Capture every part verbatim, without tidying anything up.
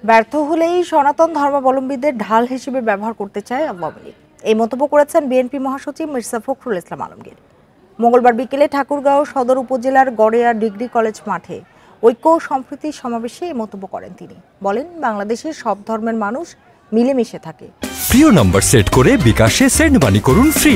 ব্যর্থ হলেই সনাতন ধর্মাবলম্বীদের ঢাল হিসেবে ব্যবহার করতে চায় আওয়ামী লীগ। এই মন্তব্য করেছেন বিএনপি মহাসচিব মির্জা ফখরুল ইসলাম আলমগীর। মঙ্গলবার বিকেলে ঠাকুরগাঁও সদর উপজেলার গড়েয়া ডিগ্রি কলেজ মাঠে ঐক্য ও সম্প্রীতি সমাবেশে এই মন্তব্য করেন তিনি। বলেন, বাংলাদেশের সব ধর্মের মানুষ মিলেমিশে থাকে। প্রিয় নম্বর সেট করে বিকাশে সেন্ড মানি করুন ফ্রি।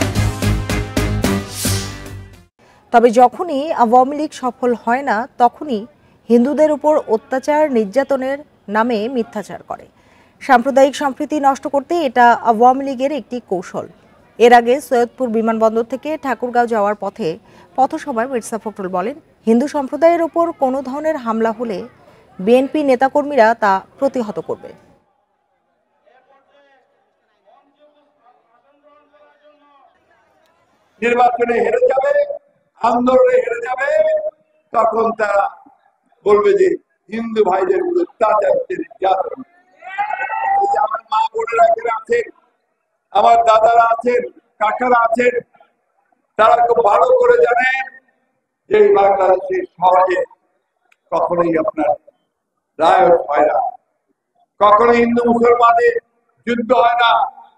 তবে যখনই আওয়ামী লীগ সফল হয় না, তখনই হিন্দুদের উপর অত্যাচার নির্যাতনের নামে মিথ্যাচার করে। সাম্প্রদায়িক সম্প্রীতি নষ্ট করতে এটা আওয়ামী লীগের একটি কৌশল। এর আগে সৈয়দপুর বিমানবন্দর থেকে ঠাকুরগাঁও যাওয়ার পথে পথসভায় মির্জা ফখরুল বলেন, হিন্দু সম্প্রদায়ের উপর কোনো ধরনের হামলা হলে বিএনপি নেতাকর্মীরা তা প্রতিহত করবে। নির্বাচনে হেরে যাবে, আন্দোলনে হেরে যাবে, তখন তারা বলবে যে হিন্দু ভাইদের অত্যাচার নির্যাতন। আমার মা বোনেরা এখানে আছেন, আমার দাদারা আছেন, কাকারা আছেন, তারা খুব ভালো করে জানেন যে বাংলাদেশের সমাজে কখনোই আপনার রায়ত হয় না, কখনো হিন্দু মুসলমানের যুদ্ধ হয় না।